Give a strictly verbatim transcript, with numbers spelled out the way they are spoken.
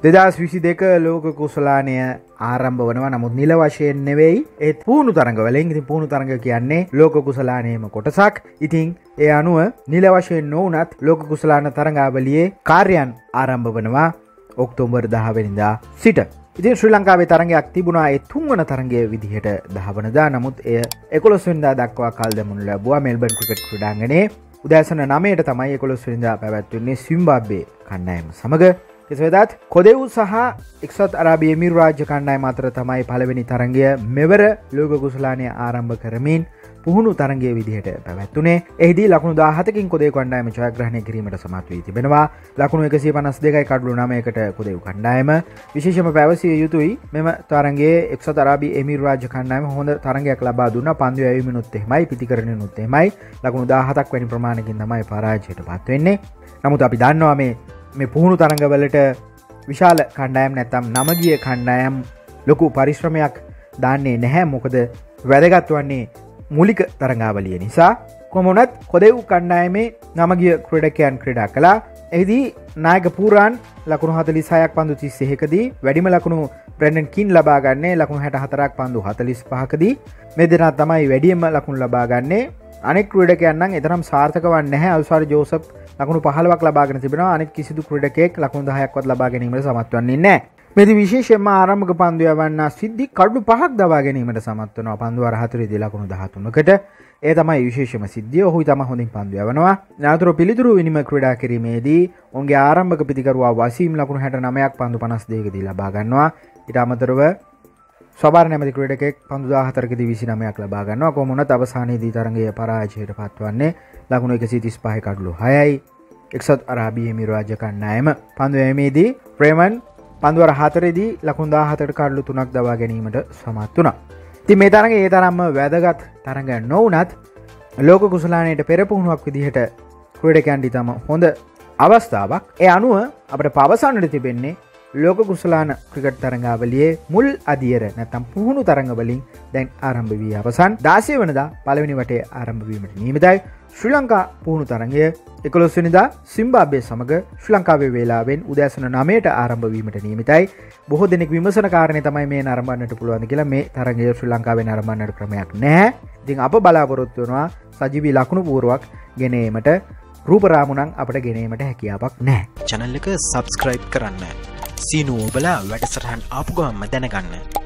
දෙදහස් විසි දෙක ලෝක කුසලානය ආරම්භ වනවා. නමුත් නිල වශයෙන් නෙවෙයි. ඒත් පුහුණු තරඟ වලින්. ඉතින් පුහුණු තරඟ කියන්නේ ලෝක කුසලානයේම කොටසක්. ඉතින් ඒ අනුව නිල වශයෙන් නොවුනත් ලෝක කුසලාන තරඟාවලියේ කාර්යයන් ආරම්භ වනවා ඔක්තෝබර් දහ වෙනිදා සිට. ඉතින් ශ්‍රී ලංකාවේ තරඟයක් තිබුණා ඒ තුන්වන තරඟයේ විදිහට දහ වෙනිදා. නමුත් එය එකොළොස් වෙනිදා දක්වා කල් දමනු ලැබුවා මෙල්බන් ක්‍රිකට් ක්‍රීඩාංගණයේ. උදෑසන නවයට තමයි එකොළොස් වෙනිදා පැවැත්වෙන්නේ සිම්බාබ්වේ කණ්ඩායම සමග. කෙසේ වෙතත් කොදෙව් සහ එක්සත් අරාබි එමිරාජ්‍ය කණ්ඩායම අතර තමයි පළවෙනි තරඟය මෙවර ලෝක කුසලානය ආරම්භ කරමින් පුහුණු තරඟයේ විදිහට පැවැත්වුණේ. එහිදී ලකුණු දාහතකින් කොදෙව් කණ්ඩායම ජයග්‍රහණය කිරීමට සමත් වී තිබෙනවා. ලකුණු එකසිය පනස් දෙකයි කඩලු නවයකට කොදෙව් කණ්ඩායම. විශේෂම පැවසිය යුතුයි මෙම තරඟයේ එක්සත් අරාබි එමිරාජ්‍ය කණ්ඩායම හොඳ තරඟයක් ලබා දුන්නා. පන්දු යැවීමනුත් එහෙමයි, පිටිකරණයනුත් එහෙමයි. ලකුණු දාහතක් වැනි ප්‍රමාණයකින් තමයි පරාජයට පත් වෙන්නේ. නමුත් අපි දන්නවා මේ මේ පුහුණු තරඟවලට විශාල කණ්ඩායම් නැත්තම් නමගිය කණ්ඩායම් ලොකු පරිශ්‍රමයක් දාන්නේ නැහැ. මොකද වැදගත් වන්නේ මූලික තරඟාවලිය නිසා. කොහොම වුණත් කොදෙව් කණ්ඩායමේ නමගිය ක්‍රීඩකයන් ක්‍රීඩා කළා. එහිදී නායක පූරාන් ලකුණු හතළිස් හයක් පන්දු තිස් එකකදී වැඩිම ලකුණු බ්‍රැන්ඩන් කින් ලබා ගන්නේ ලකුණු හැට හතරක් පන්දු හතළිස් පහකදී. මේ දෙනා තමයි වැඩිම ලකුණු ලබා ගන්නේ. අනෙක් ක්‍රීඩකයන් නම් එතරම් සාර්ථක වන්නේ නැහැ. අල්සාරි ජෝසප් ලකුණු පහළොවක් ලබාගෙන තිබෙනවා. අනෙක් කිසිදු ක්‍රීඩකයෙක් ලකුණු දහයක්වත් ලබා ගැනීමට සමත් වන්නේ නැහැ. මෙහි විශේෂයෙන්ම ආරම්භක පන්දු යවන්නා සිද්ධි කඩු පහක් දවා ගැනීමට සමත් වෙනවා. පන්දු අරහතරේදී ලකුණු දහතුනකට. ඒ තමයි විශේෂම සිද්ධිය. ඔහුයි තමයි හොඳින් පන්දු යවනවා. නාතුරු පිළිතුරු විනිමය ක්‍රීඩා කිරීමේදී ඔවුන්ගේ ආරම්භක පිතිකරුවා වසීම් ලකුණු හැට නවයක් පන්දු පනස් දෙකකදී ලබා ගන්නවා. ඊට අමතරව සබාර නැමැති ක්‍රීඩකෙක් පන්දු දාහතරකදී විසි නවයක් ලබා ගන්නවා. කොහොම වුණත් අවසානයේදී තරඟය පරාජයට පත්වන්නේ ලකුණු එකසිය තිස් පහයි කඩලු හයයි. එක්සත් අරාබි එමිරාජ්‍ය කණ්ඩායම පන්දු යැවීමේදී ප්‍රේමන් පන්දු අරහතරේදී ලකුණු දාහතකට කඩලු තුනක් දවා ගැනීමට සමත් වුණා. ඉතින් මේ තරඟය ඒ තරම්ම වැදගත් තරඟ නොවුනත් ලෝක කුසලානයට පෙර පුහුණුවක් විදිහට ක්‍රීඩකයන්ට තම හොඳ අවස්ථාවක්. ඒ අනුව අපිට පවසන්නට තිබෙන්නේ ලෝක කුසලාන ක්‍රිකට් තරඟාවලියේ මුල් අදියර නැත්නම් පුහුණු තරඟ වලින් දැන් ආරම්භ වී අවසන්. දාසය වෙනිදා පළවෙනි වටේ ආරම්භ වීමට නියමිතයි. ශ්‍රී ලංකා පුහුණු තරඟය එකොළොස් වෙනිදා සිම්බාබ්වේ සමග ශ්‍රී ලංකාවේ වේලාවෙන් උදෑසන නවයට ආරම්භ වීමට නියමිතයි. බොහෝ දෙනෙක් විමසන කාරණේ තමයි මේ නරඹන්නට පුළුවන්ද කියලා. මේ තරඟය ශ්‍රී ලංකාවේ නරඹන්නට ක්‍රමයක් නැහැ. ඉතින් අප බලාපොරොත්තු වෙනවා සජීවී ලකුණු පුවරුවක් ගෙන ඒමට. රූප රාමු නම් අපට ගෙන ඒමට හැකියාවක් නැහැ. channel එක subscribe කරන්න. සීනුව ඔබලා වැඩසටහන් ආපු ගමන්ම දැනගන්න.